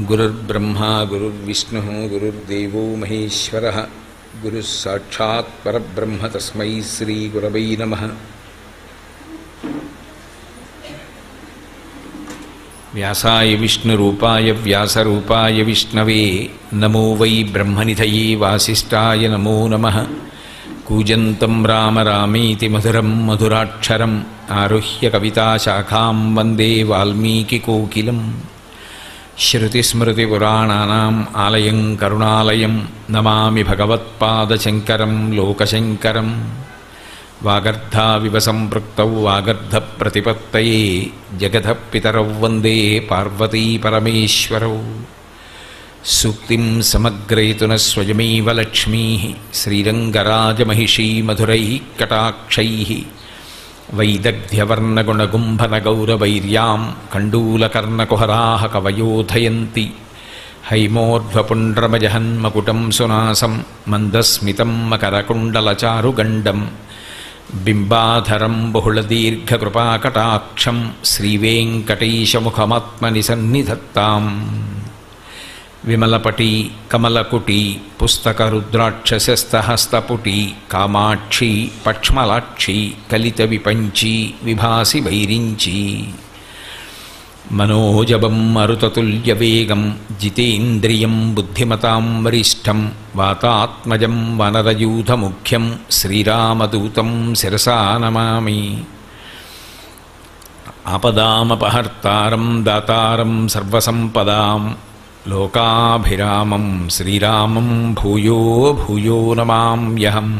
गुरुर्ब्रह्मा गुरुर्विष्णुः गुरुर्देवो महेश्वरः गुरुः साक्षात् परब्रह्म तस्मै श्रीगुरवै नमः। व्यासाय विष्णुरूपाय व्यासरूपाय विष्णवे नमो वै ब्रह्मनिधये वासिष्ठाय नमो नमः। कूजन्तं राम रामेति मधुरं मधुराक्षरम् आरुह्य कविताशाखां वन्दे वाल्मीकिकोकिलम्। श्रुतिस्मृतिपुराणानाम् आलयं करुणालयं नमामि भगवत्पादशङ्करं लोकशङ्करं। वागर्धाविव सम्पृक्तौ वागर्धप्रतिपत्तये जगतः पितरौ वन्दे पार्वतीपरमेश्वरौ। सूक्तिं समग्रयितुनः स्वयमेव लक्ष्मीः श्रीरङ्गराजमहिषी मधुरैः कटाक्षैः। वैदग्ध्यवर्णगुणगुम्भनगौरवैर्यां कण्डूलकर्णकुहराः कवयोधयन्ति। हैमोर्ध्वपुण्ड्रमजहन्मकुटं सुनासं मन्दस्मितं मकरकुण्डलचारुगण्डं। बिम्बाधरं बहुलदीर्घकृपाकटाक्षं श्रीवेङ्कटेशमुखमात्मनि सन्निधत्ताम्। विमलपटी कमलकुटी पुस्तकरुद्राक्षसस्तहस्तपुटी कामाक्षी पक्ष्मलाक्षी कलितविपञ्ची विभासि वैरिञ्ची। मनोजवं मरुततुल्यवेगं जितेन्द्रियं बुद्धिमतां वरिष्ठं वातात्मजं वानरयूथमुख्यं श्रीरामदूतं शिरसा नमामि। आपदामपहर्तारं दातारं सर्वसम्पदां लोकाभिरामं श्रीरामं भूयो भूयो नमाम्यहम्।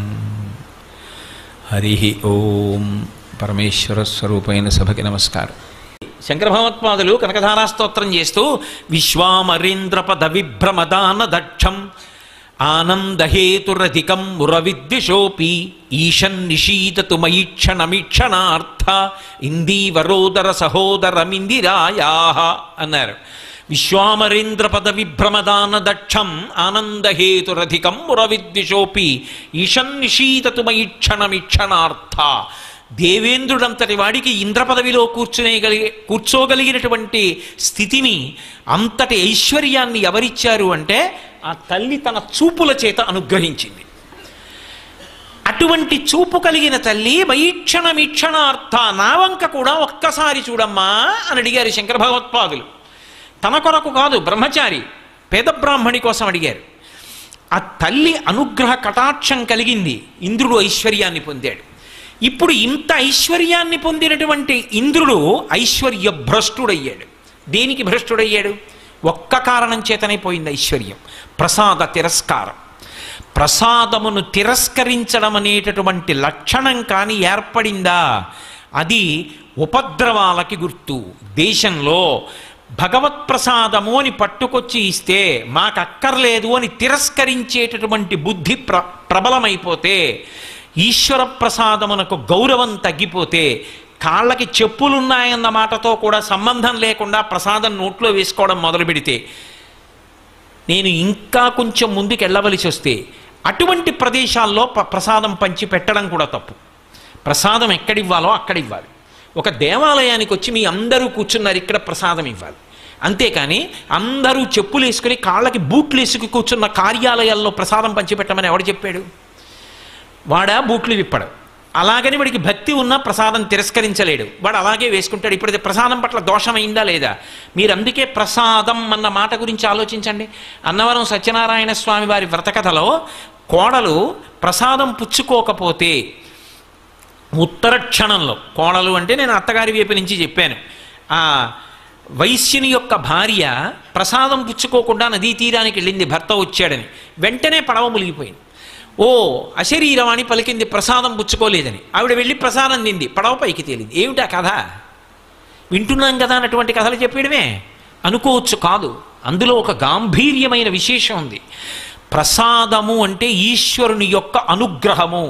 हरिः ओम। परमेश्वर स्वरूपैన సభకి నమస్కారం। శంకర భగవత్పాదులు కనకధారా స్తోత్రం చేస్తూ విశ్వామరీంద్రపద విభ్రమదాన దక్షం ఆనందహేతురధికం మురవిద్విషోపి ఈశన్ నిషీదతు మయిక్షణమీక్షణార్థ ఇందీవరోదర సహోదరమిందిరాయాః అన్నారు. విశ్వామరీంద్రపద విభ్రమదాన దక్షం ఆనందహేతురధికం మురవిద్విషోపి ఈశన్ నిషీదతు మయిక్షణమీక్షణార్థ. దేవేంద్రుడంతటి వాడికి ఇంద్ర పదవిలో కూర్చోగలిగినటువంటి స్థితిని, అంతటి ఐశ్వర్యాన్ని ఎవరిచ్చారు అంటే ఆ తల్లి తన చూపుల చేత అనుగ్రహించింది. అటువంటి చూపు కలిగిన తల్లి వైక్షణమీక్షణార్థ, నా వంక కూడా ఒక్కసారి చూడమ్మా అని అడిగారు శంకర భగవత్పాదులు. తన కొరకు కాదు, బ్రహ్మచారి పేద బ్రాహ్మణి కోసం అడిగారు. ఆ తల్లి అనుగ్రహ కటాక్షం కలిగింది, ఇంద్రుడు ఐశ్వర్యాన్ని పొందాడు. ఇప్పుడు ఇంత ఐశ్వర్యాన్ని పొందినటువంటి ఇంద్రుడు ఐశ్వర్య భ్రష్టుడయ్యాడు. దేనికి భ్రష్టుడయ్యాడు? ఒక్క కారణం చేతనే పోయింది ఐశ్వర్యం, ప్రసాద తిరస్కారం. ప్రసాదమును తిరస్కరించడం అనేటటువంటి లక్షణం కానీ ఏర్పడిందా, అది ఉపద్రవాలకి గుర్తు. దేశంలో భగవత్ప్రసాదము అని పట్టుకొచ్చి ఇస్తే మాకక్కర్లేదు అని తిరస్కరించేటటువంటి బుద్ధి ప్రబలమైపోతే, ఈశ్వర ప్రసాదమునకు గౌరవం తగ్గిపోతే, కాళ్ళకి చెప్పులున్నాయన్న మాటతో కూడా సంబంధం లేకుండా ప్రసాదం నోట్లో వేసుకోవడం మొదలు పెడితే, నేను ఇంకా కొంచెం ముందుకు వెళ్ళవలసి వస్తే అటువంటి ప్రదేశాల్లో ప్రసాదం పంచి పెట్టడం కూడా తప్పు. ప్రసాదం ఎక్కడివ్వాలో అక్కడివ్వాలి. ఒక దేవాలయానికి వచ్చి మీ అందరూ కూర్చున్నారు, ఇక్కడ ప్రసాదం ఇవ్వాలి. అంతేకాని అందరూ చెప్పులు వేసుకుని కాళ్ళకి బూట్లు వేసుకు కూర్చున్న కార్యాలయాల్లో ప్రసాదం పంచిపెట్టమని ఎవడు చెప్పాడు? వాడా బూట్లు విప్పడు. అలాగని వాడికి భక్తి ఉన్నా ప్రసాదం తిరస్కరించలేడు, వాడు అలాగే వేసుకుంటాడు. ఇప్పుడు ప్రసాదం పట్ల దోషమైందా లేదా? మీరు అందుకే ప్రసాదం అన్న మాట గురించి ఆలోచించండి. అన్నవరం సత్యనారాయణ స్వామి వారి వ్రతకథలో కోడలు ప్రసాదం పుచ్చుకోకపోతే ఉత్తర క్షణంలో, కోడలు అంటే నేను అత్తగారి వైపు నుంచి చెప్పాను, ఆ వైశ్యుని యొక్క భార్య ప్రసాదం పుచ్చుకోకుండా నదీ తీరానికి వెళ్ళింది, భర్త వచ్చాడని. వెంటనే పడవ మునిగిపోయింది. ఓ అశరీరవాణి పలికింది ప్రసాదం పుచ్చుకోలేదని. ఆవిడ వెళ్ళి ప్రసాదం తింది, పడవ పైకి తేలింది. ఏమిటా కథ? వింటున్నాం కదా అన్నటువంటి కథలు చెప్పేయడమే అనుకోవచ్చు. కాదు, అందులో ఒక గాంభీర్యమైన విశేషం ఉంది. ప్రసాదము అంటే ఈశ్వరుని యొక్క అనుగ్రహము.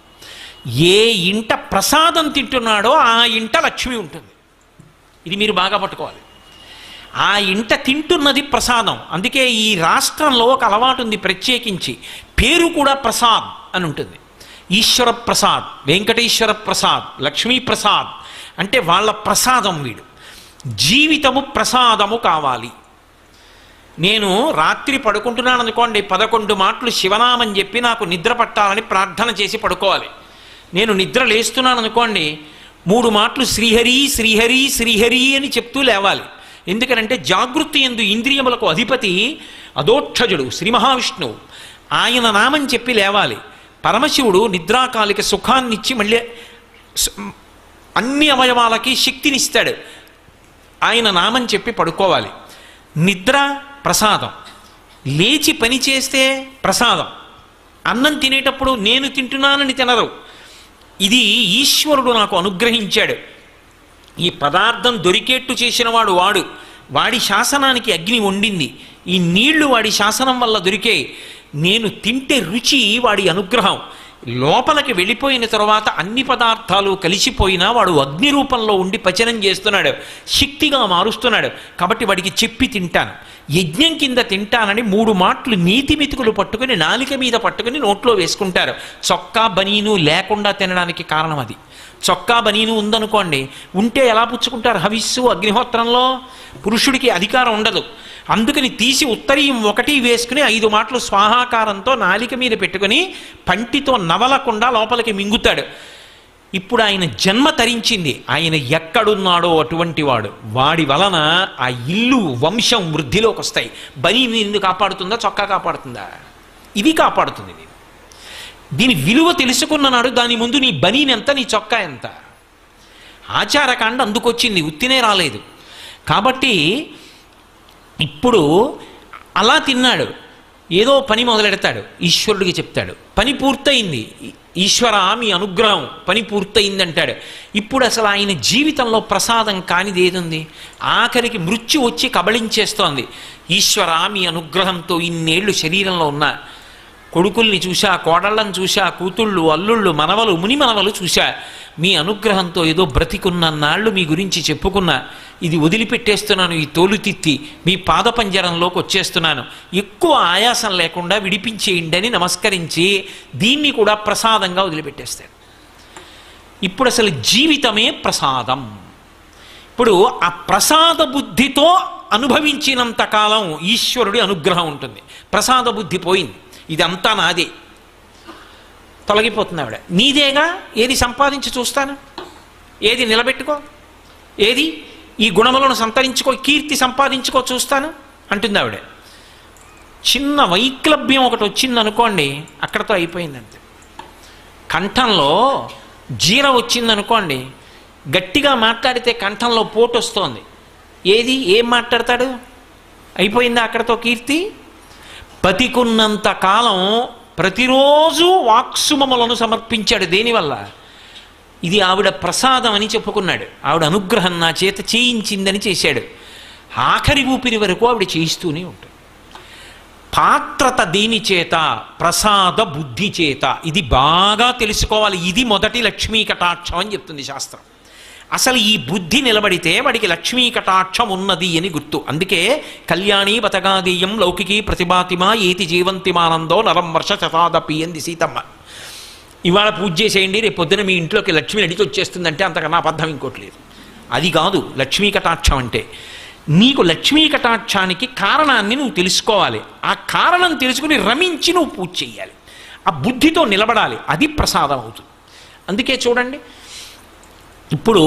ఏ ఇంట ప్రసాదం తింటున్నాడో ఆ ఇంట లక్ష్మి ఉంటుంది. ఇది మీరు బాగా పట్టుకోవాలి. ఆ ఇంట తింటున్నది ప్రసాదం. అందుకే ఈ రాష్ట్రంలో ఒక అలవాటు ఉంది, ప్రత్యేకించి పేరు కూడా ప్రసాద్ అని ఉంటుంది. ఈశ్వర ప్రసాద్, వెంకటేశ్వర ప్రసాద్, లక్ష్మీ ప్రసాద్ అంటే వాళ్ళ ప్రసాదం వీడు. జీవితము ప్రసాదము కావాలి. నేను రాత్రి పడుకుంటున్నాను అనుకోండి, 11 మాటలు శివనామం చెప్పి నాకు నిద్ర పట్టాలని ప్రార్థన చేసి పడుకోవాలి. నేను నిద్ర లేస్తున్నాను అనుకోండి, 3 మాటలు శ్రీహరి శ్రీహరి శ్రీహరి అని చెప్తూ లేవాలి. ఎందుకనంటే జాగృతి యందు ఇంద్రియములకు అధిపతి అదోక్షజుడు శ్రీ మహావిష్ణువు, ఆయన నామం చెప్పి లేవాలి. పరమశివుడు నిద్రాకాలిక సుఖాన్నిచ్చి మళ్ళీ అన్ని అవయవాలకి శక్తినిస్తాడు. ఆయన నామం చెప్పి పడుకోవాలి. నిద్ర ప్రసాదం, లేచి పని చేస్తే ప్రసాదం. అన్నం తినేటప్పుడు నేను తింటున్నానని తినరు. ఇది ఈశ్వరుడు నాకు అనుగ్రహించాడు. ఈ పదార్థం దొరికేట్టు చేసినవాడు వాడు. వాడి శాసనానికి అగ్ని వండింది. ఈ నీళ్లు వాడి శాసనం వల్ల దొరికే. నేను తింటే రుచి వాడి అనుగ్రహం. లోపలికి వెళ్ళిపోయిన తర్వాత అన్ని పదార్థాలు కలిసిపోయినా వాడు అగ్ని రూపంలో ఉండి పచనం చేస్తున్నాడు, శక్తిగా మారుస్తున్నాడు. కాబట్టి వాడికి చెప్పి తింటాను. యజ్ఞం కింద తింటానని 3 మాటలు నీతి మెతుకులు పట్టుకుని నాలిక మీద పట్టుకుని నోట్లో వేసుకుంటారు. చొక్కా బనీను లేకుండా తినడానికి కారణం అది. చొక్కా బనీను ఉందనుకోండి, ఉంటే ఎలా పుచ్చుకుంటారు? హవిస్సు అగ్నిహోత్రంలో పురుషుడికి అధికారం ఉండదు. అందుకని తీసి ఉత్తరీయం 1 వేసుకుని 5 మాటలు స్వాహాకారంతో నాలిక మీద పెట్టుకుని పంటితో నవలకుండా లోపలికి మింగుతాడు. ఇప్పుడు ఆయన జన్మ తరించింది. ఆయన ఎక్కడున్నాడో అటువంటి వాడు. వాడి వలన ఆ ఇల్లు వంశం వృద్ధిలోకి వస్తాయి. బనీని ఎందుకు కాపాడుతుందా? చొక్కా కాపాడుతుందా? ఇది కాపాడుతుంది. దీని విలువ తెలుసుకున్నాడు. దాని ముందు నీ బనీని ఎంత, నీ చొక్కా ఎంత? ఆచారకాండ అందుకొచ్చింది, ఉత్తినే రాలేదు. కాబట్టి ఇప్పుడు అలా తిన్నాడు. ఏదో పని మొదలెడతాడు, ఈశ్వరుడికి చెప్తాడు. పని పూర్తయింది, ఈశ్వర మీ అనుగ్రహం, పని పూర్తయింది అంటాడు. ఇప్పుడు అసలు ఆయన జీవితంలో ప్రసాదం కానిది ఏదుంది? ఆఖరికి మృత్యు వచ్చి కబళించేస్తోంది. ఈశ్వర మీ అనుగ్రహంతో ఇన్నేళ్లు శరీరంలో ఉన్న కొడుకుల్ని చూశా, కోడళ్ళని చూశా, కూతుళ్ళు, అల్లుళ్ళు, మనవలు, ముని మనవలు చూశా. మీ అనుగ్రహంతో ఏదో బ్రతికున్నన్నాళ్ళు మీ గురించి చెప్పుకున్నా. ఇది వదిలిపెట్టేస్తున్నాను, ఈ తోలుతిత్తి మీ పాదపంజరంలోకి వచ్చేస్తున్నాను. ఎక్కువ ఆయాసం లేకుండా విడిపించేయండి అని నమస్కరించి దీన్ని కూడా ప్రసాదంగా వదిలిపెట్టేస్తాడు. ఇప్పుడు అసలు జీవితమే ప్రసాదం. ఇప్పుడు ఆ ప్రసాద బుద్ధితో అనుభవించినంత కాలం ఈశ్వరుడి అనుగ్రహం ఉంటుంది. ప్రసాద బుద్ధి పోయింది, ఇదంతా నాదే, తొలగిపోతుంది. ఆవిడ నీదేగా, ఏది సంపాదించి చూస్తాను, ఏది నిలబెట్టుకో, ఏది ఈ గుణములను సంతరించుకో, కీర్తి సంపాదించుకో చూస్తాను అంటుంది ఆవిడ. చిన్న వైక్లభ్యం ఒకటి వచ్చిందనుకోండి, అక్కడతో అయిపోయిందంతే. కంఠంలో జీర వచ్చిందనుకోండి, గట్టిగా మాట్లాడితే కంఠంలో పోటు వస్తోంది. ఏది ఏం మాట్లాడతాడు? అయిపోయిందా అక్కడతో కీర్తి? బతికున్నంత కాలం ప్రతిరోజు వాక్సుమములను సమర్పించాడు. దేనివల్ల? ఇది ఆవిడ ప్రసాదం అని చెప్పుకున్నాడు. ఆవిడ అనుగ్రహం నా చేత చేయించిందని చేశాడు. ఆఖరి ఊపిరి వరకు ఆవిడ చేయిస్తూనే ఉంటుంది. పాత్రత దేని చేత? ప్రసాద బుద్ధి చేత. ఇది బాగా తెలుసుకోవాలి. ఇది మొదటి లక్ష్మీ కటాక్షం అని చెప్తుంది శాస్త్రం. అసలు ఈ బుద్ధి నిలబడితే వాడికి లక్ష్మీ కటాక్షం ఉన్నది అని గుర్తు. అందుకే కళ్యాణి బతగాదీయం లౌకికీ ప్రతిభాతిమా ఏతి జీవంతిమానందో నరం వర్ష శతాదపి అంది సీతమ్మ. ఇవాళ పూజ చేసేయండి, రేపు పొద్దున మీ ఇంట్లోకి లక్ష్మి నడిచి వచ్చేస్తుందంటే అంతకన్నా అబద్ధం ఇంకోటి లేదు. అది కాదు లక్ష్మీ కటాక్షం అంటే. నీకు లక్ష్మీ కటాక్షానికి కారణాన్ని నువ్వు తెలుసుకోవాలి. ఆ కారణం తెలుసుకుని రమించి నువ్వు పూజ చేయాలి. ఆ బుద్ధితో నిలబడాలి. అది ప్రసాదం అవుతుంది. అందుకే చూడండి, ఇప్పుడు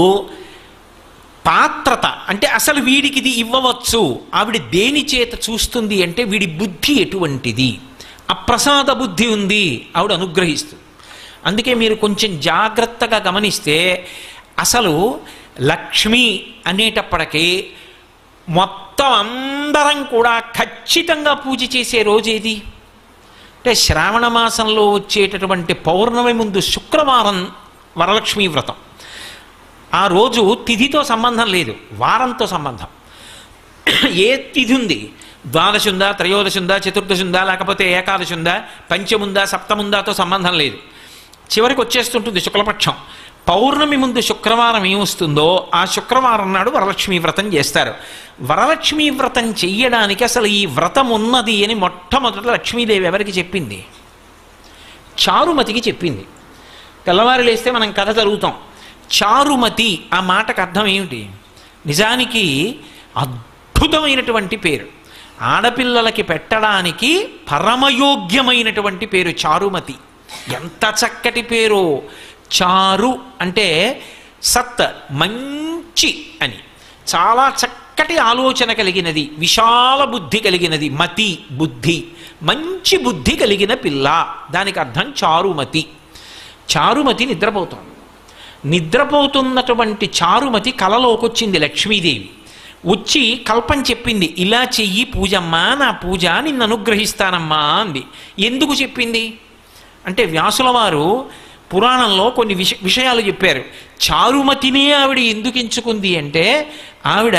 పాత్రత అంటే అసలు వీడికి ఇది ఇవ్వవచ్చు. ఆవిడ దేని చేత చూస్తుంది అంటే వీడి బుద్ధి ఎటువంటిది. ఆ ప్రసాద బుద్ధి ఉంది, ఆవిడ అనుగ్రహిస్తుంది. అందుకే మీరు కొంచెం జాగ్రత్తగా గమనిస్తే అసలు లక్ష్మి అనేటప్పటికీ మొత్తం అందరం కూడా ఖచ్చితంగా పూజ చేసే రోజు ఏది అంటే శ్రావణ మాసంలో వచ్చేటటువంటి పౌర్ణమి ముందు శుక్రవారం వరలక్ష్మీ వ్రతం. ఆ రోజు తిథితో సంబంధం లేదు, వారంతో సంబంధం. ఏ తిథి ఉంది? ద్వాదశి ఉందా, త్రయోదశి ఉందా, చతుర్దశి ఉందా, లేకపోతే ఏకాదశి ఉందా, పంచముందా, సప్తముందాతో సంబంధం లేదు. చివరికి వచ్చేస్తుంటుంది శుక్లపక్షం. పౌర్ణమి ముందు శుక్రవారం ఏమొస్తుందో ఆ శుక్రవారం నాడు వరలక్ష్మీ వ్రతం చేస్తారు. వరలక్ష్మీ వ్రతం చెయ్యడానికి అసలు ఈ వ్రతం ఉన్నది అని మొట్టమొదట లక్ష్మీదేవి ఎవరికి చెప్పింది? చారుమతికి చెప్పింది. తెల్లవారు లేస్తే మనం కథ చదువుతాం. చారుమతి ఆ మాటకు అర్థం ఏమిటి? నిజానికి అద్భుతమైనటువంటి పేరు. ఆడపిల్లలకి పెట్టడానికి పరమయోగ్యమైనటువంటి పేరు చారుమతి. ఎంత చక్కటి పేరు! చారు అంటే సత్, మంచి అని, చాలా చక్కటి ఆలోచన కలిగినది, విశాల బుద్ధి కలిగినది. మతి బుద్ధి, మంచి బుద్ధి కలిగిన పిల్ల, దానికి అర్థం చారుమతి. చారుమతి నిద్రపోతున్నటువంటి చారుమతి కలలోకొచ్చింది లక్ష్మీదేవి. వచ్చి కల్పం చెప్పింది, ఇలా చెయ్యి పూజమ్మా, నా పూజ నిన్ను అనుగ్రహిస్తానమ్మా అంది. ఎందుకు చెప్పింది అంటే వ్యాసుల వారు పురాణంలో కొన్ని విషయాలు చెప్పారు. చారుమతినే ఆవిడ ఎందుకు ఎంచుకుంది అంటే, ఆవిడ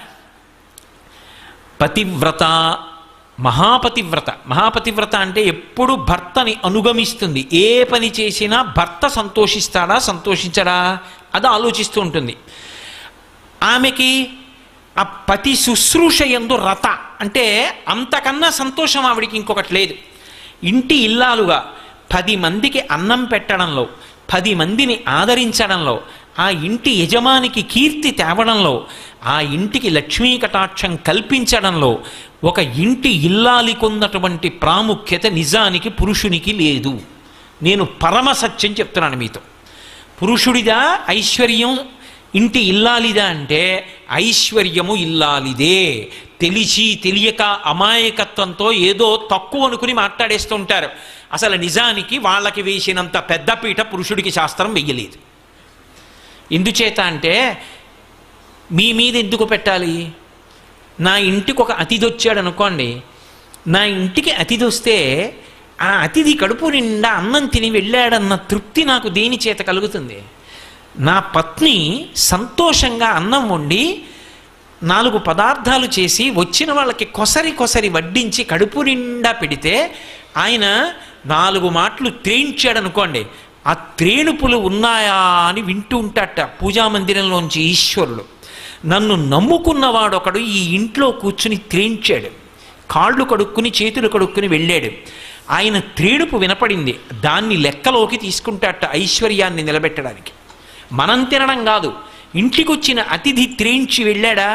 పతివ్రత, మహాపతివ్రత. మహాపతివ్రత అంటే ఎప్పుడు భర్తని అనుగమిస్తుంది. ఏ పని చేసినా భర్త సంతోషిస్తాడా సంతోషించడా అది ఆలోచిస్తూ ఉంటుంది. ఆమెకి ఆ పతి శుశ్రూష యందు రత అంటే అంతకన్నా సంతోషం ఆవిడికి ఇంకొకటి లేదు. ఇంటి ఇల్లాలుగా 10 మందికి అన్నం పెట్టడంలో, 10 మందిని ఆదరించడంలో, ఆ ఇంటి యజమానికి కీర్తి తేవడంలో, ఆ ఇంటికి లక్ష్మీ కటాక్షం కల్పించడంలో ఒక ఇంటి ఇల్లాలికున్నటువంటి ప్రాముఖ్యత నిజానికి పురుషునికి లేదు. నేను పరమ సత్యం చెప్తున్నాను మీతో. పురుషుడిదా ఐశ్వర్యం, ఇంటి ఇల్లాలిదా అంటే ఐశ్వర్యము ఇల్లాలిదే. తెలిసి తెలియక అమాయకత్వంతో ఏదో తక్కువ అనుకుని మాట్లాడేస్తూ ఉంటారు. అసలు నిజానికి వాళ్ళకి వేసినంత పెద్దపీట పురుషుడికి శాస్త్రం వెయ్యలేదు. ఎందుచేత అంటే, మీ మీద ఎందుకు పెట్టాలి? నా ఇంటికి ఒక అతిథి వచ్చాడు అనుకోండి, నా ఇంటికి అతిథి వస్తే ఆ అతిథి కడుపు నిండా అన్నం తిని వెళ్ళాడన్న తృప్తి నాకు దేని చేత కలుగుతుంది? నా పత్ని సంతోషంగా అన్నం వండి 4 పదార్థాలు చేసి వచ్చిన వాళ్ళకి కొసరి వడ్డించి కడుపు నిండా పెడితే ఆయన 4 మాటలు త్రేయించాడు అనుకోండి, ఆ త్రేణుపులు ఉన్నాయా అని వింటూ ఉంటాట పూజామందిరంలోంచి ఈశ్వరుడు. నన్ను నమ్ముకున్నవాడొకడు ఈ ఇంట్లో కూర్చుని త్రేయించాడు, కాళ్ళు కడుక్కుని చేతులు కడుక్కుని వెళ్ళాడు. ఆయన త్రేణుపు వినపడింది, దాన్ని లెక్కలోకి తీసుకుంటాట ఐశ్వర్యాన్ని నిలబెట్టడానికి. మనం తినడం కాదు, ఇంటికి వచ్చిన అతిథి త్రేయించి వెళ్ళాడా?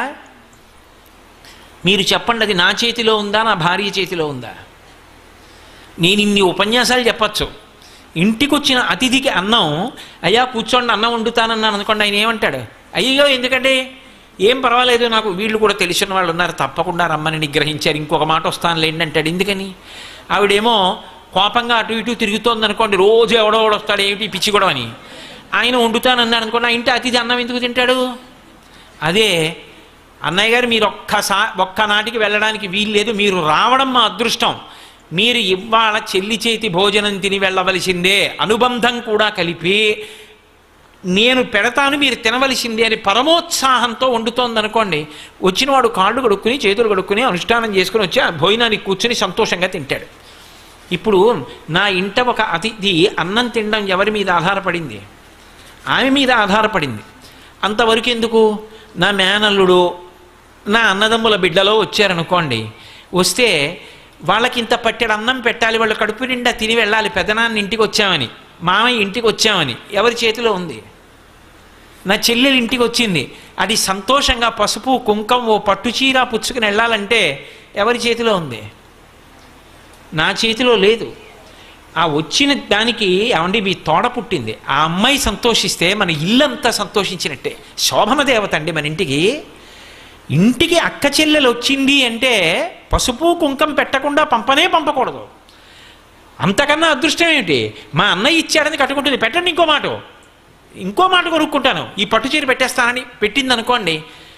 మీరు చెప్పండి, అది నా చేతిలో ఉందా, నా భార్య చేతిలో ఉందా? నేను ఇన్ని ఉపన్యాసాలు చెప్పచ్చు. ఇంటికి వచ్చిన అతిథికి అన్నం, అయ్యా కూర్చోండి అన్నం వండుతానన్నాను అనుకోండి, ఆయన ఏమంటాడు? అయ్యో ఎందుకంటే, ఏం పర్వాలేదు, నాకు వీళ్ళు కూడా తెలిసిన వాళ్ళు ఉన్నారు, తప్పకుండా రమ్మని నిగ్రహించారు, ఇంకొక మాట వస్తానులేండి అంటాడు. ఎందుకని? ఆవిడేమో కోపంగా అటు ఇటు తిరుగుతోంది అనుకోండి, రోజు ఎవడో వస్తాడు, ఏమిటి పిచ్చి కూడా అని. ఆయన వండుతానన్నాడు అనుకోండి, ఆ ఇంటి అతిథి అన్నం ఎందుకు తింటాడు? అదే అన్నయ్య గారు, మీరు ఒక్కనాటికి వెళ్ళడానికి వీలు లేదు, మీరు రావడం మా అదృష్టం, మీరు ఇవాళ చెల్లి చేతి భోజనం తిని వెళ్ళవలసిందే, అనుబంధం కూడా కలిపి నేను పెడతాను, మీరు తినవలసిందే అని పరమోత్సాహంతో వండుతోంది అనుకోండి, వచ్చినవాడు కాళ్ళు కడుక్కుని చేతులు కడుక్కుని అనుష్ఠానం చేసుకుని వచ్చి ఆ భోజనానికి కూర్చుని సంతోషంగా తింటాడు. ఇప్పుడు నా ఇంట ఒక అతిథి అన్నం తినడం ఎవరి మీద ఆధారపడింది? ఆమె మీద ఆధారపడింది. అంతవరకు ఎందుకు? నా మేనల్లుడు, నా అన్నదమ్ముల బిడ్డలో వచ్చారనుకోండి, వస్తే వాళ్ళకి ఇంత పట్టెడు అన్నం పెట్టాలి, వాళ్ళు కడుపు నిండా తిని వెళ్ళాలి, పెదనాన్న ఇంటికి వచ్చామని, మామయ్య ఇంటికి వచ్చామని. ఎవరి చేతిలో ఉంది? నా చెల్లెలు ఇంటికి వచ్చింది, అది సంతోషంగా పసుపు కుంకం ఓ పట్టుచీర పుచ్చుకుని వెళ్ళాలంటే ఎవరి చేతిలో ఉంది? నా చేతిలో లేదు. ఆ వచ్చిన దానికి ఏమండి మీ తోడ పుట్టింది, ఆ అమ్మాయి సంతోషిస్తే మన ఇల్లంతా సంతోషించినట్టే. శోభన దేవత అండి మన ఇంటికి. ఇంటికి అక్క చెల్లెలు వచ్చింది అంటే పసుపు కుంకం పెట్టకుండా పంపకూడదు. అంతకన్నా అదృష్టం ఏమిటి? మా అన్నయ్య ఇచ్చాడని కట్టుకుంటుంది, పెట్టండి ఇంకో మాట కొనుక్కుంటాను, ఈ పట్టుచీర పెట్టేస్తానని పెట్టింది అనుకోండి,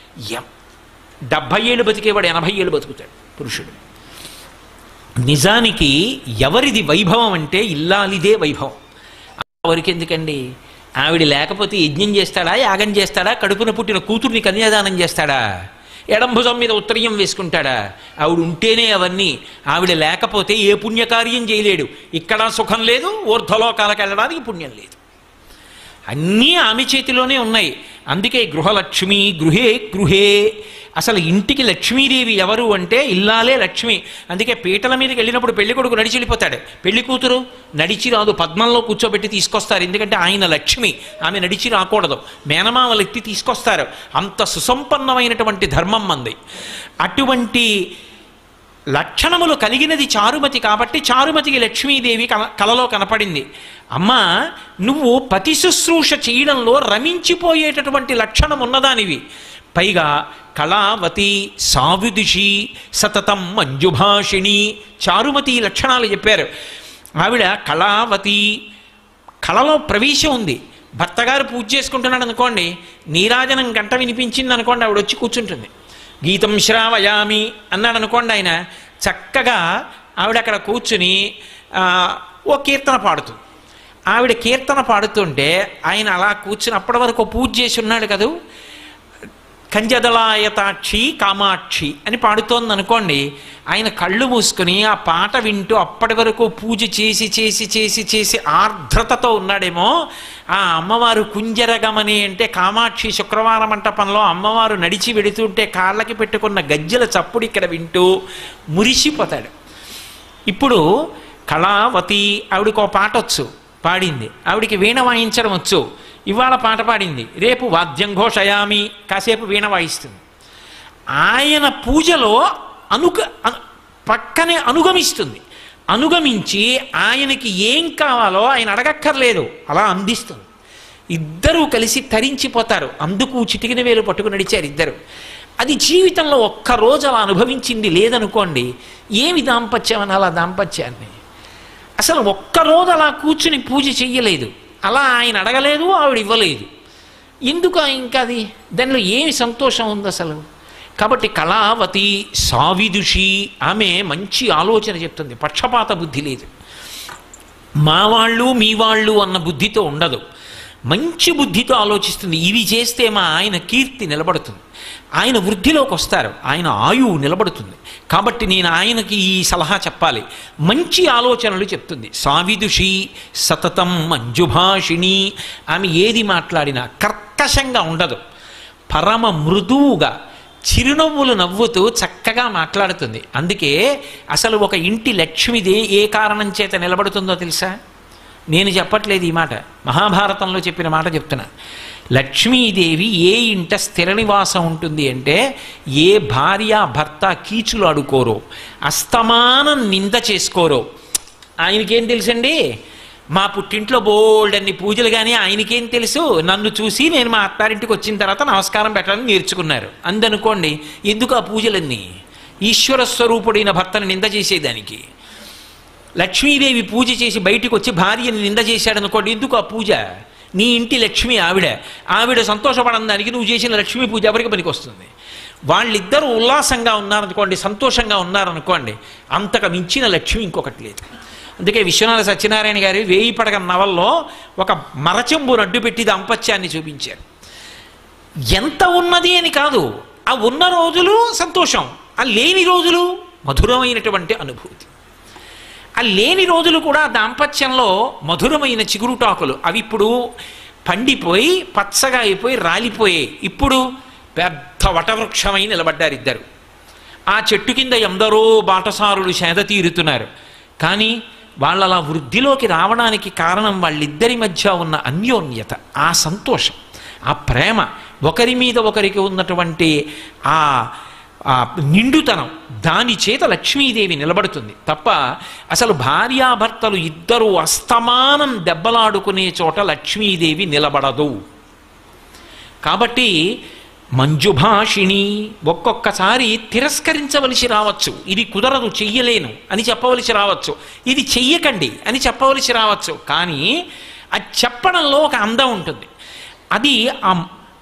70 ఏళ్ళు బతికేవాడు 80 ఏళ్ళు బతుకుతాడు పురుషుడు. నిజానికి ఎవరిది వైభవం అంటే ఇల్లాలిదే వైభవం. ఎవరికి ఎందుకండి? ఆవిడ లేకపోతే యజ్ఞం చేస్తాడా, యాగం చేస్తాడా, కడుపున పుట్టిన కూతుర్ని కన్యాదానం చేస్తాడా, ఎడంభుజం మీద ఉత్తరీయం వేసుకుంటాడా? ఆవిడ ఉంటేనే అవన్నీ. ఆవిడ లేకపోతే ఏ పుణ్యకార్యం చేయలేడు. ఇక్కడ సుఖం లేదు, ఊర్ధ్వలోకాలకు వెళ్ళడానికి పుణ్యం లేదు. అన్నీ ఆమె చేతిలోనే ఉన్నాయి. అందుకే గృహలక్ష్మి గృహే. అసలు ఇంటికి లక్ష్మీదేవి ఎవరు అంటే ఇల్లాలే లక్ష్మి. అందుకే పీటల మీదకి వెళ్ళినప్పుడు పెళ్లి కొడుకు నడిచి వెళ్ళిపోతాడు, పెళ్లి కూతురు నడిచి రాదు, పద్మంలో కూర్చోబెట్టి తీసుకొస్తారు. ఎందుకంటే ఆయన లక్ష్మి, ఆమె నడిచి రాకూడదు, మేనమామలు ఎత్తి తీసుకొస్తారు. అంత సుసంపన్నమైనటువంటి ధర్మం మంది. అటువంటి లక్షణములు కలిగినది చారుమతి కాబట్టి చారుమతికి లక్ష్మీదేవి కలలో కనపడింది. అమ్మా, నువ్వు పతి శుశ్రూష చేయడంలో రమించిపోయేటటువంటి లక్షణం ఉన్నదానివి. పైగా కళావతి సావిదుషి సతతం మంజుభాషిణి చారుమతి లక్షణాలు చెప్పారు. ఆవిడ కళావతి, కళలో ప్రవేశం ఉంది. భర్తగారు పూజ చేసుకుంటున్నాడు అనుకోండి, నీరాజనం గంట వినిపించింది అనుకోండి, ఆవిడ వచ్చి కూర్చుంటుంది. గీతం శ్రావయామి అన్నాడు అనుకోండి, ఆయన చక్కగా ఆవిడ అక్కడ కూర్చుని ఓ కీర్తన పాడుతుంది. ఆవిడ కీర్తన పాడుతుంటే ఆయన అలా కూర్చుని అప్పటి వరకు పూజ చేసి ఉన్నాడు కదూ, కంజదలాయతాక్షి కామాక్షి అని పాడుతోంది అనుకోండి, ఆయన కళ్ళు మూసుకుని ఆ పాట వింటూ అప్పటి వరకు పూజ చేసి చేసి చేసి చేసి ఆర్ద్రతతో ఉన్నాడేమో. ఆ అమ్మవారు కుంజరగమని అంటే కామాక్షి శుక్రవార మంటపంలో అమ్మవారు నడిచి వెడుతుంటే కాళ్ళకి పెట్టుకున్న గజ్జల చప్పుడు ఇక్కడ వింటూ మురిసిపోతాడు. ఇప్పుడు కళావతి, ఆవిడకో పాట వచ్చు, పాడింది. ఆవిడికి వీణ వాయించడం వచ్చు, ఇవాళ పాట పాడింది, రేపు వాద్యం ఘోషయామి కాసేపు వీణ వాయిస్తుంది. ఆయన పూజలో పక్కనే అనుగమిస్తుంది. అనుగమించి ఆయనకి ఏం కావాలో ఆయన అడగక్కర్లేదు, అలా అందిస్తుంది. ఇద్దరూ కలిసి తరించిపోతారు. అందుకు చిటికిన వేలు పట్టుకుని నడిచారు ఇద్దరు. అది జీవితంలో ఒక్కరోజు అలా అనుభవించింది లేదనుకోండి, ఏమి దాంపత్యం అని అలా దాంపత్యాన్ని అసలు ఒక్కరోజు అలా కూర్చుని పూజ చెయ్యలేదు, అలా ఆయన అడగలేదు, ఆవిడ ఇవ్వలేదు. ఎందుకు ఇంకా అది దానిలో ఏమి సంతోషం ఉంది అసలు? కాబట్టి కళావతి సావిదుషి, ఆమె మంచి ఆలోచన చెప్తుంది, పక్షపాత బుద్ధి లేదు, మా వాళ్ళు మీ వాళ్ళు అన్న బుద్ధితో ఉండదు, మంచి బుద్ధితో ఆలోచిస్తుంది. ఇవి చేస్తే మా ఆయన కీర్తి నిలబడుతుంది, ఆయన వృద్ధిలోకి వస్తారు, ఆయన ఆయువు నిలబడుతుంది, కాబట్టి నేను ఆయనకి ఈ సలహా చెప్పాలి, మంచి ఆలోచనలు చెప్తుంది. సావిదుషి సతతం మంజుభాషిణి, ఆమె ఏది మాట్లాడినా కర్కశంగా ఉండదు, పరమ మృదువుగా చిరునవ్వులు నవ్వుతూ చక్కగా మాట్లాడుతుంది. అందుకే అసలు ఒక ఇంటి లక్ష్మిది ఏ కారణం చేత నిలబడుతుందో తెలుసా? నేను చెప్పట్లేదు ఈ మాట, మహాభారతంలో చెప్పిన మాట చెప్తున్నా. లక్ష్మీదేవి ఏ ఇంట స్థిర నివాసం ఉంటుంది అంటే, ఏ భార్య భర్త కీచులు ఆడుకోరో, అస్తమానం నింద చేసుకోరో. ఆయనకేం తెలుసండి, మా పుట్టింట్లో బోల్డన్ని పూజలు, కానీ ఆయనకేం తెలుసు, నన్ను చూసి నేను మా అత్తారింటికి వచ్చిన తర్వాత నమస్కారం పెట్టాలని నేర్చుకున్నారు అందనుకోండి. ఎందుకు ఆ పూజలన్నీ? ఈశ్వర స్వరూపుడైన భర్తను నింద చేసేదానికి. లక్ష్మీదేవి పూజ చేసి బయటికి వచ్చి భార్యని నింద చేశాడనుకోండి, ఎందుకు ఆ పూజ? నీ ఇంటి లక్ష్మి ఆవిడ సంతోషపడడానికి నువ్వు చేసిన లక్ష్మీ పూజ ఎవరికి పనికి వస్తుంది? వాళ్ళిద్దరూ ఉల్లాసంగా ఉన్నారనుకోండి, సంతోషంగా ఉన్నారనుకోండి, అంతకు మించిన లక్ష్మి ఇంకొకటి లేదు. అందుకే విశ్వనాథ సత్యనారాయణ గారి 1000 పడగ నవల్లో ఒక మరచెంబును అడ్డుపెట్టి దాంపత్యాన్ని చూపించారు. ఎంత ఉన్నది అని కాదు, ఆ ఉన్న రోజులు సంతోషం, ఆ లేని రోజులు మధురమైనటువంటి అనుభూతి. ఆ లేని రోజులు కూడా దాంపత్యంలో మధురమైన చిగురుటాకులు, అవి ఇప్పుడు పండిపోయి పచ్చగా అయిపోయి రాలిపోయాయి. ఇప్పుడు పెద్ద వటవృక్షమై నిలబడ్డారు ఇద్దరు. ఆ చెట్టు కింద ఎందరో బాటసారులు సేద తీరుతున్నారు. కానీ వాళ్ళు అలా వృద్ధిలోకి రావడానికి కారణం వాళ్ళిద్దరి మధ్య ఉన్న అన్యోన్యత, ఆ సంతోషం, ఆ ప్రేమ, ఒకరి మీద ఒకరికి ఉన్నటువంటి ఆ నిండుతనం, దాని చేత లక్ష్మీదేవి నిలబడుతుంది తప్ప అసలు భార్యాభర్తలు ఇద్దరూ అస్తమానం దెబ్బలాడుకునే చోట లక్ష్మీదేవి నిలబడదు. కాబట్టి మంజుభాషిణి, ఒక్కొక్కసారి తిరస్కరించవలసి రావచ్చు, ఇది కుదరదు చెయ్యలేను అని చెప్పవలసి రావచ్చు, ఇది చెయ్యకండి అని చెప్పవలసి రావచ్చు. కానీ అది చెప్పడంలో ఒక అందం ఉంటుంది. అది ఆ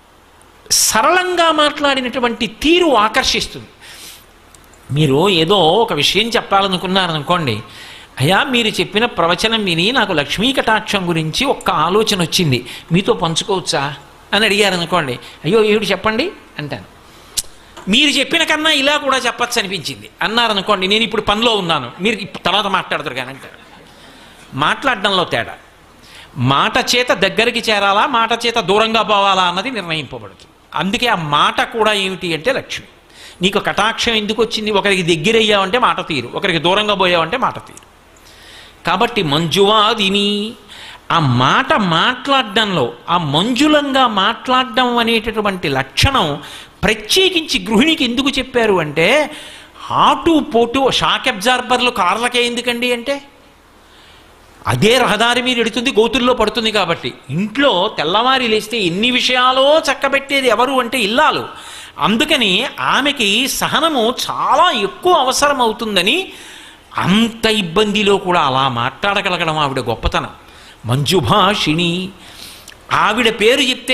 సరళంగా మాట్లాడినటువంటి తీరు ఆకర్షిస్తుంది. మీరు ఏదో ఒక విషయం చెప్పాలనుకున్నారనుకోండి, అయ్యా మీరు చెప్పిన ప్రవచనం విని నాకు లక్ష్మీ కటాక్షం గురించి ఒక్క ఆలోచన వచ్చింది, మీతో పంచుకోవచ్చా అని అడిగారనుకోండి, అయ్యో ఏమిటి చెప్పండి అంటాను. మీరు చెప్పిన కన్నా ఇలా కూడా చెప్పచ్చు అనిపించింది అన్నారనుకోండి, నేను ఇప్పుడు పనిలో ఉన్నాను, మీరు తర్వాత మాట్లాడతారు కానీ అంటారు. మాట్లాడడంలో తేడా, మాట చేత దగ్గరికి చేరాలా, మాట చేత దూరంగా పోవాలా అన్నది నిర్ణయింపబడుతుంది. అందుకే ఆ మాట కూడా ఏమిటి అంటే లక్ష్మి. నీకు కటాక్షం ఎందుకు వచ్చింది? ఒకరికి దగ్గరయ్యావంటే మాట తీరు, ఒకరికి దూరంగా పోయావంటే మాట తీరు. కాబట్టి మంజువాదిని, ఆ మాట మాట్లాడడంలో ఆ మంజులంగా మాట్లాడడం అనేటటువంటి లక్షణం ప్రత్యేకించి గృహిణికి ఎందుకు చెప్పారు అంటే, ఆటు పోటు షాక్ అబ్జార్బర్లు కార్లకే ఎందుకండి అంటే అదే రహదారి మీద ఎడుతుంది, గోతుల్లో పడుతుంది కాబట్టి. ఇంట్లో తెల్లవారి లేస్తే ఎన్ని విషయాలో చక్కబెట్టేది ఎవరు అంటే ఇల్లాలు. అందుకని ఆమెకి సహనము చాలా ఎక్కువ అవసరం అవుతుందని అంత ఇబ్బందిలో కూడా అలా మాట్లాడగలగడం ఆవిడ గొప్పతనం. మంజుభాషిణి, ఆవిడ పేరు చెప్తే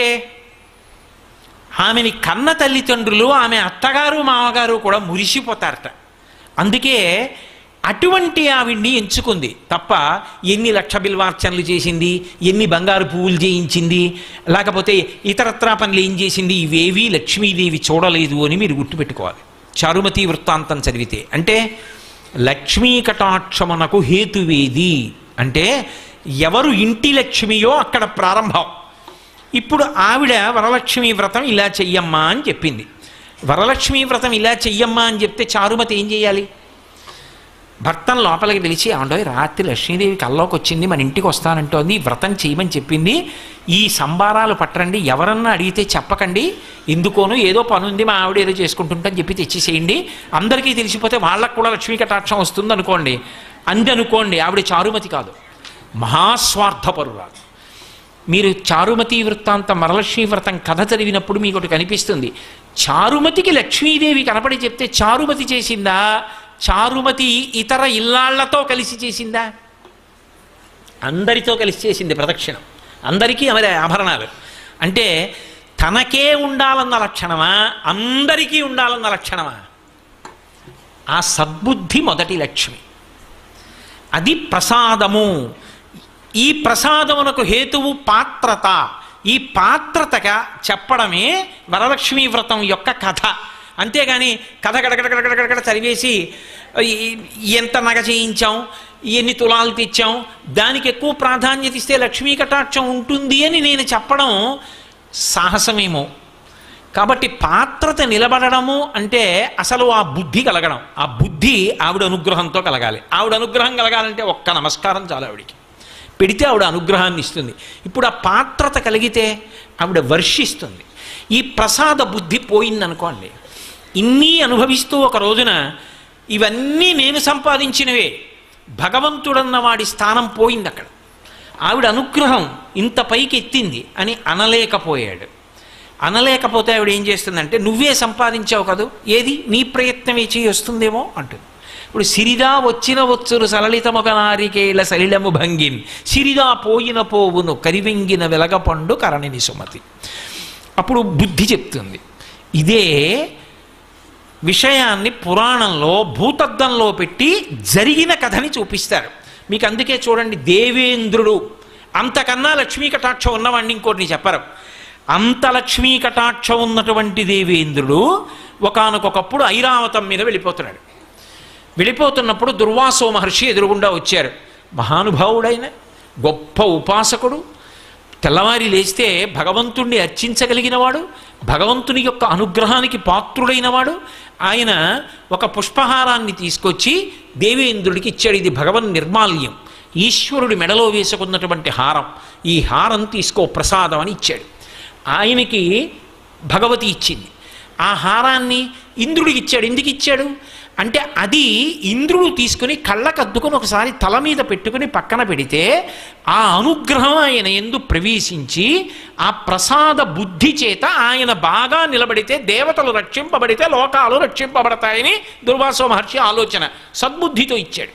ఆమెని కన్న తల్లిదండ్రులు, ఆమె అత్తగారు మామగారు కూడా మురిసిపోతారట. అందుకే అటువంటి ఆవిడ్ని ఎంచుకుంది తప్ప ఎన్ని లక్ష బిల్వార్చనలు చేసింది, ఎన్ని బంగారు పువ్వులు చేయించింది, లేకపోతే ఇతరత్రా పనులు ఏం చేసింది, ఇవేవీ లక్ష్మీదేవి చూడలేదు అని మీరు గుర్తుపెట్టుకోవాలి. చారుమతి వృత్తాంతం చదివితే అంటే లక్ష్మీ కటాక్షమునకు హేతువేది అంటే ఎవరు ఇంటి లక్ష్మియో అక్కడ ప్రారంభం. ఇప్పుడు ఆవిడ వరలక్ష్మీ వ్రతం ఇలా చెయ్యమ్మా అని చెప్పింది. వరలక్ష్మీ వ్రతం ఇలా చెయ్యమ్మా అని చెప్తే చారుమతి ఏం చేయాలి? భర్తను లోపలికి పిలిచి, ఆండోయ్ రాత్రి లక్ష్మీదేవి కల్లోకి వచ్చింది, మన ఇంటికి వస్తానంటోంది, వ్రతం చేయమని చెప్పింది, ఈ సంబారాలు పట్టరండి, ఎవరన్నా అడిగితే చెప్పకండి, ఎందుకోను ఏదో పనుంది మా ఆవిడ ఏదో చేసుకుంటుంటని చెప్పి తెచ్చేసేయండి, అందరికీ తెలిసిపోతే వాళ్ళకు కూడా లక్ష్మీ కటాక్షం వస్తుంది అనుకోండి. అందనుకోండి ఆవిడ చారుమతి కాదు, మహాస్వార్థపరురాలు. మీరు చారుమతి వృత్తాంతం వరలక్ష్మీ వ్రతం కథ చదివినప్పుడు మీకు ఒకటి కనిపిస్తుంది. చారుమతికి లక్ష్మీదేవి కనపడి చెప్తే చారుమతి చేసిందా, చారుమతి ఇతర ఇల్లాళ్లతో కలిసి చేసిందా? అందరితో కలిసి చేసింది ప్రదక్షిణం. అందరికీ ఆమె ఆభరణాలు. అంటే తనకే ఉండాలన్న లక్షణమా, అందరికీ ఉండాలన్న లక్షణమా? ఆ సద్బుద్ధి మొదటి లక్ష్మి. అది ప్రసాదము. ఈ ప్రసాదమునకు హేతువు పాత్రత. ఈ పాత్రతగా చెప్పడమే వరలక్ష్మీ వ్రతం యొక్క కథ. అంతేగాని కథ గడగడగడగడగడ చదివేసి ఎంత నగ చేయించాం, ఎన్ని తులాలు తెచ్చాం, దానికి ఎక్కువ ప్రాధాన్యత ఇస్తే లక్ష్మీ కటాక్షం ఉంటుంది అని నేను చెప్పడం సాహసమేమో. కాబట్టి పాత్రత నిలబడము అంటే అసలు ఆ బుద్ధి కలగడం. ఆ బుద్ధి ఆవిడ అనుగ్రహంతో కలగాలి. ఆవిడ అనుగ్రహం కలగాలంటే ఒక్క నమస్కారం చాలు ఆవిడికి, పెడితే ఆవిడ అనుగ్రహాన్ని ఇస్తుంది. ఇప్పుడు ఆ పాత్రత కలిగితే ఆవిడ వర్షిస్తుంది. ఈ ప్రసాద బుద్ధి పోయిందనుకోండి, ఇన్ని అనుభవిస్తూ ఒక రోజున ఇవన్నీ నేను సంపాదించినవే, భగవంతుడన్న వాడి స్థానం పోయింది అక్కడ. ఆవిడ అనుగ్రహం ఇంత పైకి ఎత్తింది అని అనలేకపోయాడు. అనలేకపోతే ఆవిడ ఏం చేస్తుందంటే, నువ్వే సంపాదించావు కదూ, ఏది నీ ప్రయత్నమే చేయి వస్తుందేమో అంటుంది. ఇప్పుడు సిరిదా వచ్చిన వచ్చురు సలలితమొక నారికేళ సలిలము భంగిన్, సిరిదా పోయిన పోవును కరివెంగిన వెలగపండు కరణిని సుమతి. అప్పుడు బుద్ధి చెప్తుంది. ఇదే విషయాన్ని పురాణంలో భూతద్దంలో పెట్టి జరిగిన కథని చూపిస్తారు మీకు. అందుకే చూడండి, దేవేంద్రుడు అంతకన్నా లక్ష్మీ కటాక్షం ఉన్నవాడిని ఇంకోటిని చెప్పరు. అంత లక్ష్మీ కటాక్షం ఉన్నటువంటి దేవేంద్రుడు ఒకానొకప్పుడు ఐరావతం మీద వెళ్ళిపోతున్నాడు. వెళ్ళిపోతున్నప్పుడు దుర్వాసో మహర్షి ఎదురుగుండా వచ్చారు. మహానుభావుడైన గొప్ప ఉపాసకుడు, తెల్లవారి లేస్తే భగవంతుణ్ణి అర్చించగలిగినవాడు, భగవంతుని యొక్క అనుగ్రహానికి పాత్రుడైనవాడు. ఆయన ఒక పుష్పహారాన్ని తీసుకొచ్చి దేవేంద్రుడికి ఇచ్చాడు. ఇది భగవన్ నిర్మాల్యం, ఈశ్వరుడి మెడలో వేసుకున్నటువంటి హారం. ఈ హారం తీసుకో ప్రసాదం అని ఇచ్చాడు. ఆయనకి భగవతి ఇచ్చింది. ఆ హారాన్ని ఇంద్రుడికి ఇచ్చాడు. ఎందుకు ఇచ్చాడు అంటే, అది ఇంద్రుడు తీసుకుని కళ్ళకద్దుకొని ఒకసారి తల మీద పెట్టుకుని పక్కన పెడితే ఆ అనుగ్రహం ఆయన యందు ప్రవేశించి ఆ ప్రసాద బుద్ధి చేత ఆయన బాగా నిలబడితే దేవతలు రక్షింపబడితే లోకాలు రక్షింపబడతాయని దుర్వాసో మహర్షి ఆలోచన సద్బుద్ధితో ఇచ్చాడు.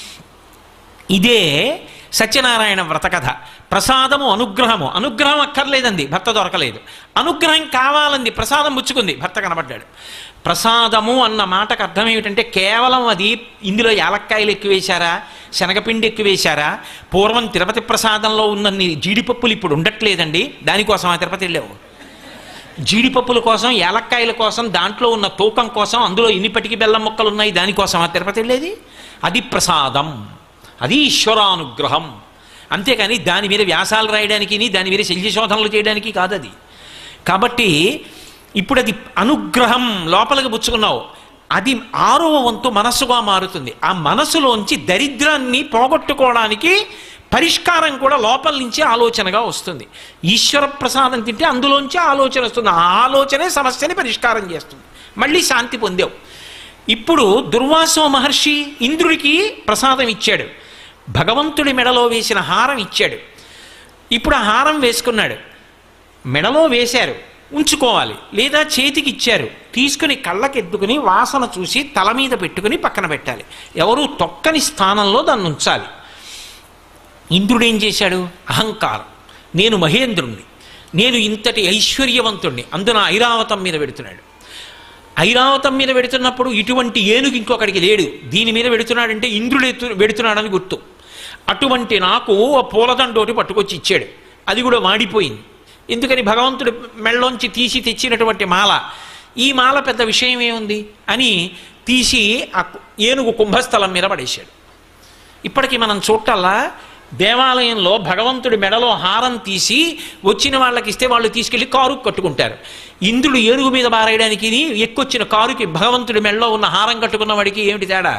ఇదే సత్యనారాయణ వ్రతకథ. ప్రసాదము అనుగ్రహము. అనుగ్రహం అక్కర్లేదండి, భర్త దొరకలేదు. అనుగ్రహం కావాలంది, ప్రసాదం పుచ్చుకుంది, భర్త కనబడ్డాడు. ప్రసాదము అన్న మాటకు అర్థం ఏమిటంటే, కేవలం అది ఇందులో యాలక్కాయలు ఎక్కువేశారా, శనగపిండి ఎక్కువేశారా, పూర్వం తిరుపతి ప్రసాదంలో ఉన్న జీడిపప్పులు ఇప్పుడు ఉండట్లేదండి, దానికోసం ఆ తిరుపతి వెళ్ళావు. జీడిపప్పుల కోసం, యాలక్కాయల కోసం, దాంట్లో ఉన్న తూకం కోసం, అందులో ఇన్నిపటికి బెల్లం ముక్కలు ఉన్నాయి, దానికోసం ఆ తిరుపతి వెళ్ళేది. అది ప్రసాదం, అది ఈశ్వరానుగ్రహం. అంతేకాని దాని మీద వ్యాసాలు రాయడానికి, దాని మీద శల్యశోధనలు చేయడానికి కాదు అది. కాబట్టి ఇప్పుడు అది అనుగ్రహం లోపలికి పుచ్చుకున్నావు, అది 6వ వంతు మనస్సుగా మారుతుంది. ఆ మనసులోంచి దరిద్రాన్ని పోగొట్టుకోవడానికి పరిష్కారం కూడా లోపల నుంచి ఆలోచనగా వస్తుంది. ఈశ్వర ప్రసాదం తింటే అందులోంచి ఆలోచన వస్తుంది. ఆ ఆలోచనే సమస్యని పరిష్కారం చేస్తుంది. మళ్ళీ శాంతి పొందావు. ఇప్పుడు దుర్వాసో మహర్షి ఇంద్రుడికి ప్రసాదం ఇచ్చాడు, భగవంతుడి మెడలో వేసిన హారం ఇచ్చాడు. ఇప్పుడు ఆ హారం వేసుకున్నాడు, మెడలో వేశారు, ఉంచుకోవాలి, లేదా చేతికి ఇచ్చారు, తీసుకుని కళ్ళకెత్తుకుని వాసన చూసి తల మీద పెట్టుకుని పక్కన పెట్టాలి, ఎవరు తొక్కని స్థానంలో దాన్ని ఉంచాలి. ఇంద్రుడు ఏం చేశాడు? అహంకారం, నేను మహేంద్రుణ్ణి, నేను ఇంతటి ఐశ్వర్యవంతుణ్ణి, అందున ఐరావతం మీద పెడుతున్నాడు. ఐరావతం మీద పెడుతున్నప్పుడు ఇటువంటి ఏనుగు ఇంకొకడికి లేడు, దీని మీద పెడుతున్నాడంటే ఇంద్రుడు పెడుతున్నాడని గుర్తు. అటువంటి నాకు ఆ పూలదండోటి పట్టుకొచ్చి ఇచ్చాడు, అది కూడా వాడిపోయింది. ఎందుకని? భగవంతుడి మెళ్ళలోంచి తీసి తెచ్చినటువంటి మాల. ఈ మాల పెద్ద విషయం ఏముంది అని తీసి ఆ ఏనుగు కుంభస్థలం మీద పడేశాడు. ఇప్పటికీ మనం చూడటల్లా దేవాలయంలో భగవంతుడి మెడలో హారం తీసి వచ్చిన వాళ్ళకి ఇస్తే వాళ్ళు తీసుకెళ్ళి కారుకు కట్టుకుంటారు. ఇంద్రుడు ఏనుగు మీద బారేయడానికి ఎక్కొచ్చిన కారుకి భగవంతుడి మెడలో ఉన్న హారం కట్టుకున్న వాడికి ఏమిటి తేడా?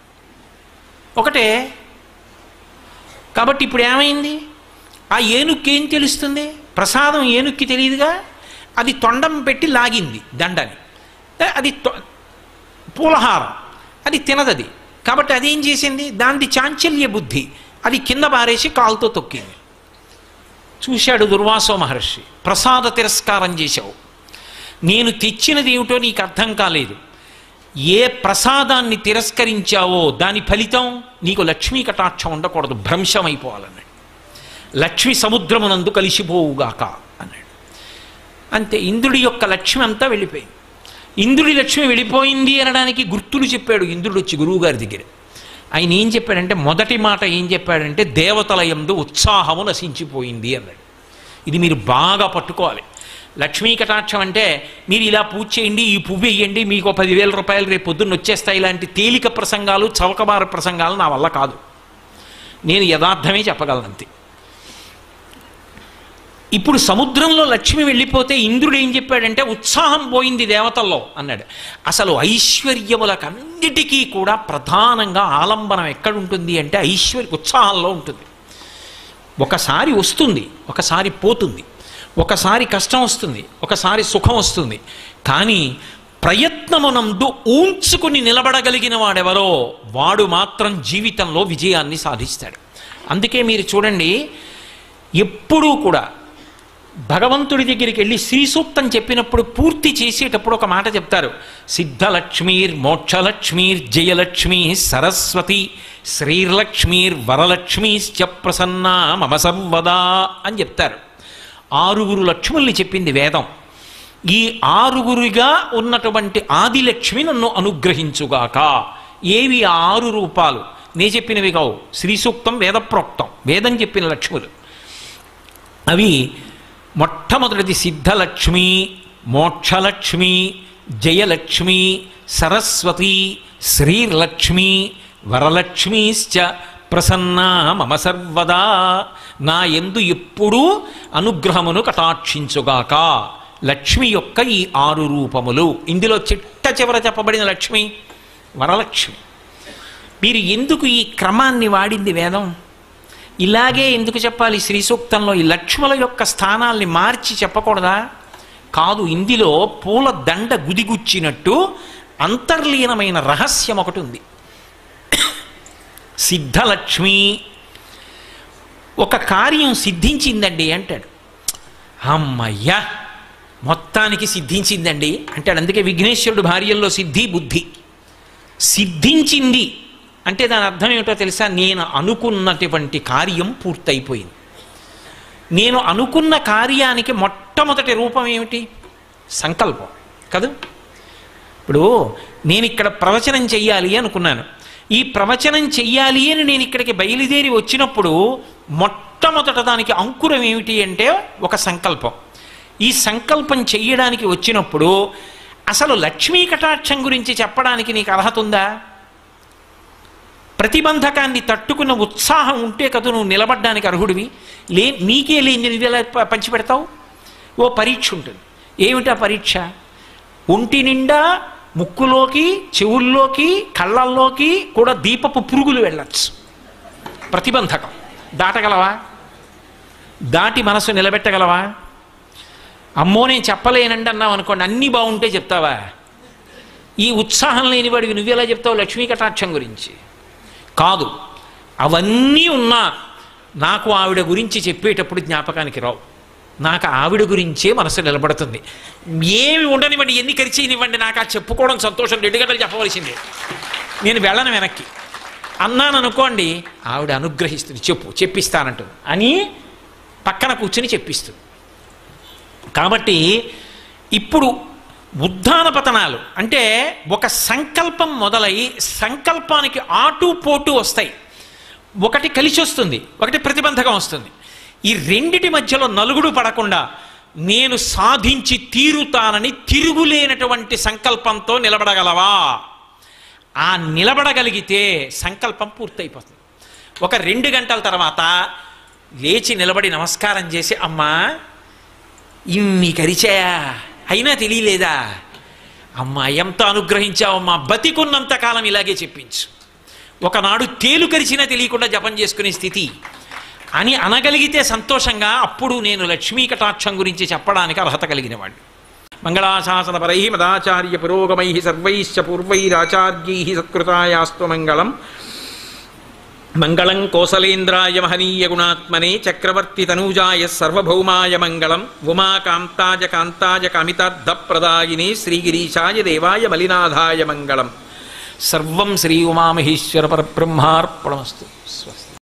ఒకటే. కాబట్టి ఇప్పుడు ఏమైంది? ఆ ఏనుక్కి ఏం తెలుస్తుంది? ప్రసాదం ఏనుక్కి తెలియదుగా, అది తొండం పెట్టి లాగింది దండని, అది పూలహారం, అది తినదది. కాబట్టి అదేం చేసింది? దానిది చాంచల్య బుద్ధి, అది కింద బారేసి కాలుతో తొక్కింది. చూశాడు దుర్వాసో మహర్షి, ప్రసాద తిరస్కారం చేశావు, నేను తెచ్చినది ఏమిటో నీకు అర్థం కాలేదు. ఏ ప్రసాదాన్ని తిరస్కరించావో దాని ఫలితం నీకు లక్ష్మీ కటాక్షం ఉండకూడదు, భ్రంశం అయిపోవాలన్నాడు. లక్ష్మి సముద్రమునందు కలిసిపోవుగాక అన్నాడు. అంతే, ఇంద్రుడి యొక్క లక్ష్మి అంతా వెళ్ళిపోయింది. ఇంద్రుడి లక్ష్మి వెళ్ళిపోయింది అనడానికి గుర్తులు చెప్పాడు ఇంద్రుడు వచ్చి గురువుగారి దగ్గర. ఆయన ఏం చెప్పాడంటే, మొదటి మాట ఏం చెప్పాడంటే, దేవతల యందు ఉత్సాహము నశించిపోయింది అన్నాడు. ఇది మీరు బాగా పట్టుకోవాలి. లక్ష్మీ కటాక్షం అంటే మీరు ఇలా పూజ చేయండి, ఈ పువ్వు వేయండి, మీకు 10,000 రూపాయలు రేపు పొద్దున్న వచ్చేస్తాయి, ఇలాంటి తేలిక ప్రసంగాలు, చవకబార ప్రసంగాలు నా వల్ల కాదు. నేను యథార్థమే చెప్పగలను అంతే. ఇప్పుడు సముద్రంలో లక్ష్మి వెళ్ళిపోతే ఇంద్రుడు ఏం చెప్పాడంటే, ఉత్సాహం పోయింది దేవతల్లో అన్నాడు. అసలు ఐశ్వర్యములకన్నిటికీ కూడా ప్రధానంగా ఆలంబనం ఎక్కడుంటుంది అంటే ఉత్సాహంలో ఉంటుంది. ఒకసారి వస్తుంది, ఒకసారి పోతుంది, ఒకసారి కష్టం వస్తుంది, ఒకసారి సుఖం వస్తుంది. కానీ ప్రయత్నమునందు ఊంచుకుని నిలబడగలిగిన వాడెవరో వాడు మాత్రం జీవితంలో విజయాన్ని సాధిస్తాడు. అందుకే మీరు చూడండి, ఎప్పుడూ కూడా భగవంతుడి దగ్గరికి వెళ్ళి శ్రీ సూక్తం చెప్పినప్పుడు పూర్తి చేసేటప్పుడు ఒక మాట చెప్తారు, సిద్ధలక్ష్మీర్ మోక్షలక్ష్మీర్ జయలక్ష్మీ సరస్వతి శ్రీర్లక్ష్మీర్ వరలక్ష్మీశ్చ ప్రసన్నా మమ సర్వదా అని చెప్తారు. 6 లక్ష్ముల్ని చెప్పింది వేదం. ఈ 6 ఉన్నటువంటి ఆదిలక్ష్మి నన్ను అనుగ్రహించుగాక. ఏవి ఆ 6 రూపాలు? నే చెప్పినవి కావు, శ్రీ సూక్తం వేదప్రోక్తం, వేదం చెప్పిన లక్ష్ములు. అవి మొట్టమొదటిది సిద్ధలక్ష్మి, మోక్షలక్ష్మి, జయలక్ష్మి, సరస్వతి, శ్రీర్లక్ష్మి, వరలక్ష్మీశ్చ ప్రసన్నా మమ సర్వదా. నా యందు ఎప్పుడూ అనుగ్రహమును కటాక్షించుగాక. లక్ష్మి యొక్క ఈ 6 రూపములు. ఇందులో చిట్ట చివర చెప్పబడిన లక్ష్మి వరలక్ష్మి. మీరు ఎందుకు ఈ క్రమాన్ని వాడింది వేదం? ఇలాగే ఎందుకు చెప్పాలి శ్రీ సూక్తంలో? ఈ లక్ష్ముల యొక్క స్థానాల్ని మార్చి చెప్పకూడదా? కాదు, ఇందులో పూల దండ గుదిగుచ్చినట్టు అంతర్లీనమైన రహస్యం ఒకటి ఉంది. సిద్ధలక్ష్మి, ఒక కార్యం సిద్ధించిందండి అంటాడు. అమ్మయ్యా, మొత్తానికి సిద్ధించిందండి అంటాడు. అందుకే విఘ్నేశ్వరుడు భార్యల్లో సిద్ధి బుద్ధి. సిద్ధించింది అంటే దాని అర్థం ఏమిటో తెలుసా? నేను అనుకున్నటువంటి కార్యం పూర్తయిపోయింది. నేను అనుకున్న కార్యానికి మొట్టమొదటి రూపం ఏమిటి? సంకల్పం కదా. ఇప్పుడు నేను ఇక్కడ ప్రవచనం చెయ్యాలి అనుకున్నాను. ఈ ప్రవచనం చెయ్యాలి అని నేను ఇక్కడికి బయలుదేరి వచ్చినప్పుడు మొట్టమొదట దానికి అంకురం ఏమిటి అంటే ఒక సంకల్పం. ఈ సంకల్పం చెయ్యడానికి వచ్చినప్పుడు అసలు లక్ష్మీ కటాక్షం గురించి చెప్పడానికి నీకు అర్హత ఉందా? ప్రతిబంధకాన్ని తట్టుకున్న ఉత్సాహం ఉంటే కదా నువ్వు నిలబడ్డానికి అర్హుడివి. నీకే లేని ఎలా పంచిపెడతావు? ఓ పరీక్ష ఉంటుంది. ఏమిటా పరీక్ష? ఒంటి నిండా ముక్కులోకి, చెవుల్లోకి, కళ్ళల్లోకి కూడా దీపపు పురుగులు వెళ్ళచ్చు. ప్రతిబంధకం దాటగలవా? దాటి మనసు నిలబెట్టగలవా? అమ్మో నేను చెప్పలేనండి అన్నావు అనుకోండి, అన్నీ బాగుంటే చెప్తావా? ఈ ఉత్సాహం లేనివాడివి నువ్వెలా చెప్తావు లక్ష్మీ కటాక్షం గురించి? కాదు, అవన్నీ ఉన్నా నాకు ఆవిడ గురించి చెప్పేటప్పుడు జ్ఞాపకానికి రావు. నాకు ఆవిడ గురించే మనసు నిలబడుతుంది. ఏమి ఉండనివ్వండి, ఎన్ని ఖర్చయినివ్వండి, నాకు ఆ చెప్పుకోవడం సంతోషం, 2 గంటలు చెప్పవలసిందే, నేను వెళ్ళను వెనక్కి అన్నాను అనుకోండి, ఆవిడ అనుగ్రహిస్తుంది, చెప్పిస్తానంటుంది అని పక్కన కూర్చుని చెప్పిస్తుంది. కాబట్టి ఇప్పుడు ఉద్ధాన పతనాలు అంటే ఒక సంకల్పం మొదలై సంకల్పానికి ఆటుపోటు వస్తాయి. ఒకటి కలిసి వస్తుంది, ఒకటి ప్రతిబంధకం వస్తుంది. ఈ రెండిటి మధ్యలో నలుగుడు పడకుండా నేను సాధించి తీరుతానని తిరుగులేనటువంటి సంకల్పంతో నిలబడగలవా? ఆ నిలబడగలిగితే సంకల్పం పూర్తయిపోతుంది. ఒక 2 గంటల తర్వాత లేచి నిలబడి నమస్కారం చేసి, అమ్మా ఇన్ని కరిచాయా, అయినా తెలియలేదా? అమ్మా ఎంత అనుగ్రహించావమ్మా, బతికున్నంత కాలం ఇలాగే చెప్పించు, ఒకనాడు తేలు కరిచినా తెలియకుండా జపం చేసుకునే స్థితి అని అనగలిగితే సంతోషంగా అప్పుడు నేను లక్ష్మీ కటాక్షం గురించి చెప్పడానికి అర్హత కలిగినవాడు. మంగళాశాసనపరై మదాచార్య పురోగమై సర్వైశ్చ పూర్వైరాచార్యై సత్కృతాయాస్తు మంగళం. మంగళం కోసలేంద్రాయ మహనీయ గుణాత్మనే చక్రవర్తి తనూజాయ సర్వభౌమాయ మంగళం. ఉమాకాంతాయ కాంతాయ కామితార్థప్రదాయినే శ్రీగిరీశాయ దేవాయ మలినాథాయ మంగళం. సర్వం శ్రీ ఉమామహేశ్వర పరబ్రహ్మార్పణమస్తు. స్వస్తి.